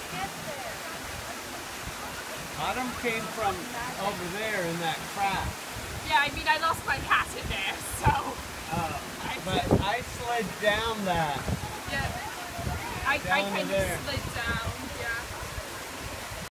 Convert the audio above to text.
Autumn came from over there in that crack. Yeah, I mean, I lost my cat in there, so. But I slid down that. Yeah. I kind of slid down.